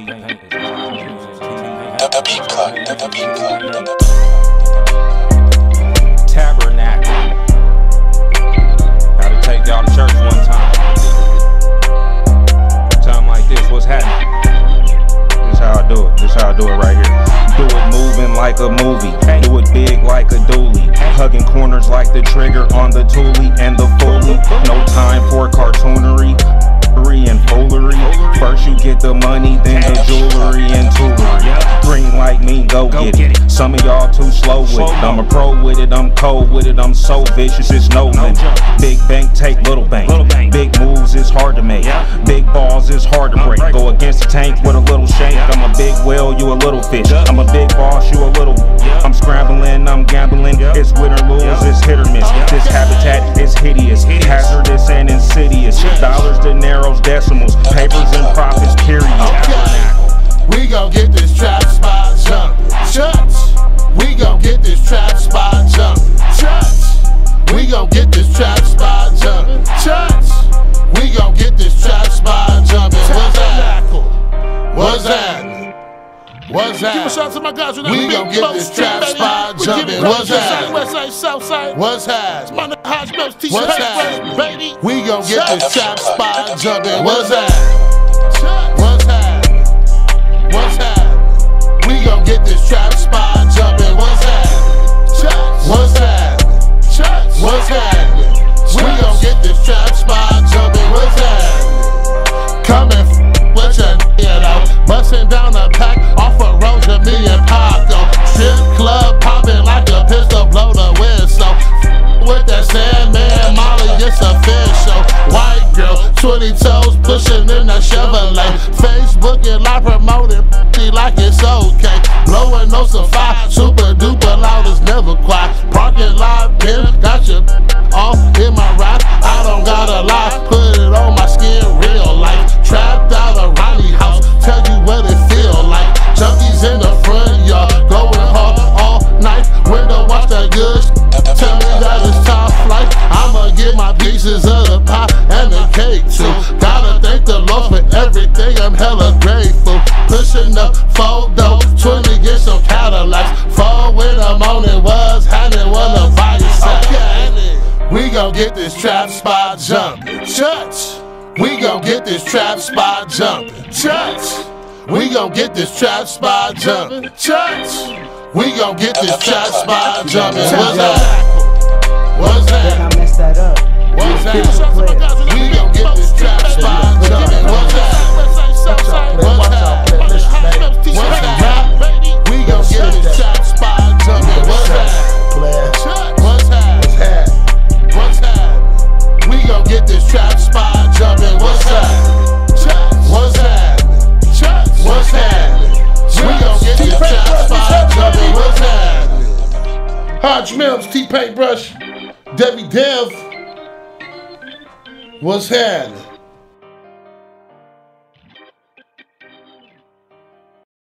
The Beat Club. Tabernacle. Gotta take y'all to church one time. Time like this, what's happening? This how I do it. This how I do it right here. Do it moving like a movie. Do it big like a dually. Hugging corners like the trigger on the Thule and the Foley. No time for cartoonery and foolery. First you get the money, then the jewelry and toolery. Green like me, go get it. Some of y'all too slow with it. I'm a pro with it, I'm cold with it, I'm so vicious, it's no limit. Big bank, take little bank. Big moves is hard to make. Big balls is hard to break. Go against the tank with a little shake. I'm a big whale, you a little fish. I'm a big boss, you a little. I'm scrambling, I'm gambling. It's win or lose, it's hit or miss. This habitat is hideous, hazardous and insidious. Dollars, dineros, decimals, papers and profits, period. We gon' get this trap spot jumping. Church. We gon' get this trap spot jumping. Church. We gon' get this trap spot jumping. Church. We gon' get this trap spot jumping. What's that? What's that? What's that? Give a shout out to my guys. We gon' get this trap spot jumping. What's that? West side, south side. What's that? My nigga Hodge Mills, What's that? Baby. We gon' get this trap spot jumping. What's that? What's that? What's happening? We gon' get this trap spot jumping. What's happening? What's happening? What's happening? We gon' get this trap spot jumping. What's happening? Coming with your out, busting down a pack off a Rosa, me and Paco. Strip club popping like a pistol, blow the whistle. With that Sandman Molly, it's official. White girl, 20 toes pushing in the Chevrolet. Facebook and live promoting like it's okay. Blowing no fire, super duper loud as never quiet. Parking lot pin, got you all in my ride. I don't gotta lie, put it on my skin, real life. Trapped out of Ronnie house, tell you what it feel like. Junkies in the front yard, going hard all night. Window watch that good. Tell me that it's top flight. I'ma get my pieces of the pie and the cake too. Gotta thank the Lord for everything, I'm hella grateful. Pushing up photo, 20 get some Cadillacs. 4 in the morning was handing one of by yourself. We gon' get this trap spot jumping. Church. We gon' get this trap spot jumping. Church. We gon' get this trap spot jumping. Church. We gon' get this trap spot jumping. What's that? What's that? I messed that up. What's that? We gon' get this trap spot jumping. What's that? What's that? What's that? We gon' get this trap spot jumping. What's that? What's that? What's that? We gon' get this trap spot jumping. What's that? What's that? What's that? We gon' get this trap spot jumping. What's that? Hodge Mills, T-Paintbrush, Debbie Dev. What's happening?